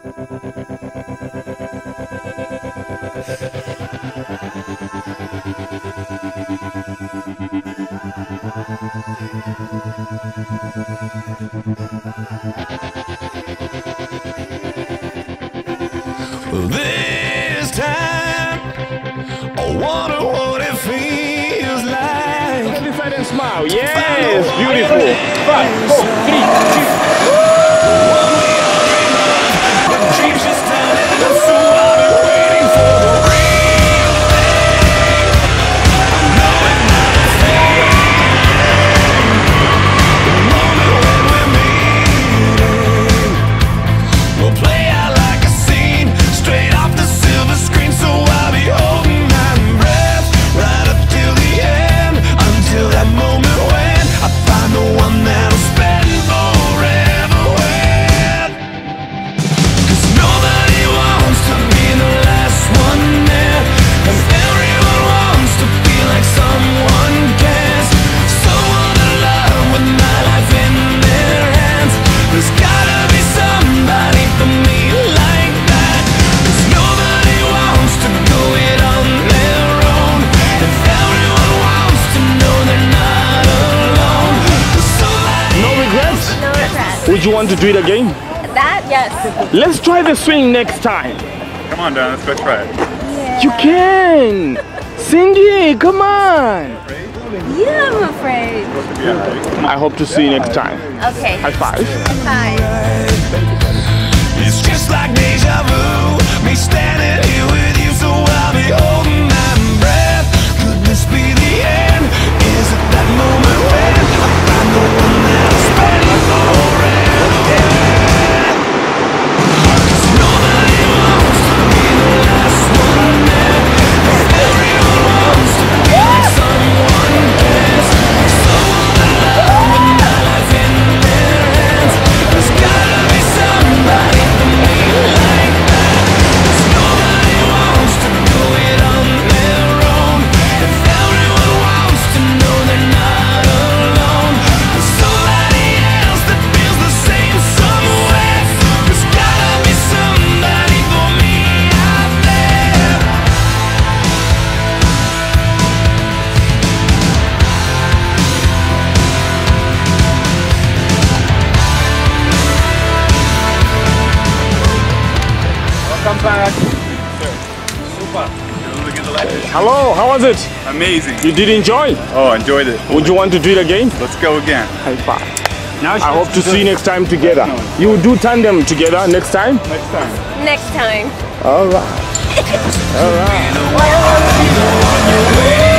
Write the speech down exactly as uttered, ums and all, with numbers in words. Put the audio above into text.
This time, I wonder what it feels like. Look at this and smile. Yes, beautiful. Five, four, three, two. The dreams just turning, so I've been waiting for the real thing. Knowing not a thing. The moment when we're meeting, we'll play out like a scene, straight off the silver screen. So I'll be holding my breath right up till the end, until that moment when I find the one that'll spend forever with. 'Cause nobody wants to be the last one there, and everyone wants to feel like someone cares. Someone to love with my life in their hands. There's gotta be somebody for me like that. 'Cause nobody wants to go it on their own, and everyone wants to know they're not alone. Somebody No regrets? No regrets. Would you want to do it again? That, yes. Let's try the swing next time. Come on, Don, let's go try it. You can. Cindy, come on. Yeah, I'm afraid. I hope to see you next time. Okay. High five. Bye. It's just like deja vu, me standing here with you, so I'll be holding my breath. Could this be the end? Is it that moment when I find the one that'll spend forever with? 'Cause nobody wants to be the last one there, and everyone wants to feel like someone cares. Someone to love with my life in their hands. There's gotta be somebody for me like that. 'Cause nobody wants to do it on their own, and everyone wants to know they're not alone. There's somebody else that feels the same somewhere. There's gotta be somebody for me out there. Welcome back. Super. Hello, how was it? Amazing. You did enjoy? Oh, enjoyed it. Would you want to do it again? Let's go again. High five. Now I hope to see you next time together. You will do tandem together next time? next time. Next time. All right. All right. The one you're waiting